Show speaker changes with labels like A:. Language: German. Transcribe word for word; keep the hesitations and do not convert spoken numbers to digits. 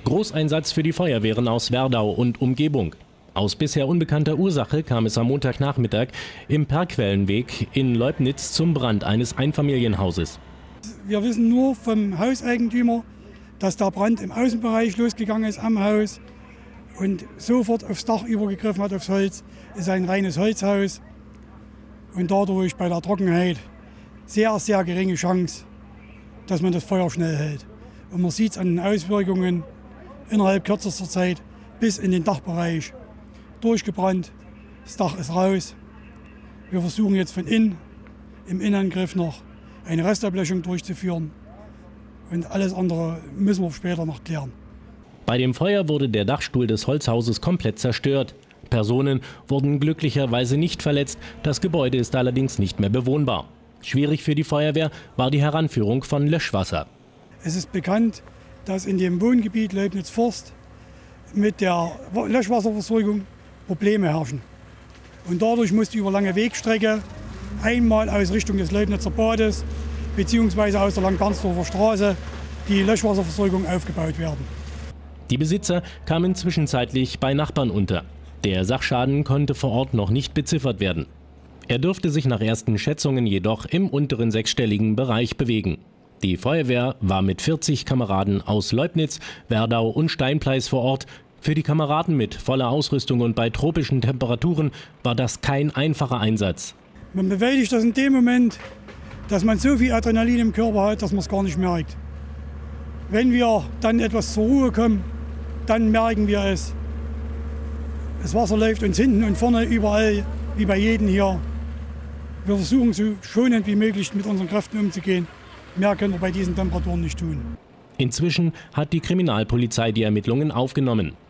A: Großeinsatz für die Feuerwehren aus Werdau und Umgebung. Aus bisher unbekannter Ursache kam es am Montagnachmittag im Perquellenweg in Leubnitz zum Brand eines Einfamilienhauses.
B: Wir wissen nur vom Hauseigentümer, dass der Brand im Außenbereich losgegangen ist am Haus und sofort aufs Dach übergegriffen hat, aufs Holz. Es ist ein reines Holzhaus und dadurch bei der Trockenheit sehr, sehr geringe Chance, dass man das Feuer schnell hält. Und man sieht es an den Auswirkungen innerhalb kürzester Zeit bis in den Dachbereich durchgebrannt. Das Dach ist raus. Wir versuchen jetzt von innen im Innenangriff noch eine Restablöschung durchzuführen. Und alles andere müssen wir später noch klären.
A: Bei dem Feuer wurde der Dachstuhl des Holzhauses komplett zerstört. Personen wurden glücklicherweise nicht verletzt. Das Gebäude ist allerdings nicht mehr bewohnbar. Schwierig für die Feuerwehr war die Heranführung von Löschwasser.
B: Es ist bekannt, dass in dem Wohngebiet Leubnitz-Forst mit der Löschwasserversorgung Probleme herrschen. Und dadurch musste über lange Wegstrecke einmal aus Richtung des Leubnitzer Bades bzw. aus der Lang-Bernsdorfer Straße die Löschwasserversorgung aufgebaut werden.
A: Die Besitzer kamen zwischenzeitlich bei Nachbarn unter. Der Sachschaden konnte vor Ort noch nicht beziffert werden. Er dürfte sich nach ersten Schätzungen jedoch im unteren sechsstelligen Bereich bewegen. Die Feuerwehr war mit vierzig Kameraden aus Leubnitz, Werdau und Steinpleis vor Ort. Für die Kameraden mit voller Ausrüstung und bei tropischen Temperaturen war das kein einfacher Einsatz.
B: Man bewältigt das in dem Moment, dass man so viel Adrenalin im Körper hat, dass man es gar nicht merkt. Wenn wir dann etwas zur Ruhe kommen, dann merken wir es. Das Wasser läuft uns hinten und vorne überall, wie bei jedem hier. Wir versuchen so schonend wie möglich mit unseren Kräften umzugehen. Mehr können wir bei diesen Temperaturen nicht tun.
A: Inzwischen hat die Kriminalpolizei die Ermittlungen aufgenommen.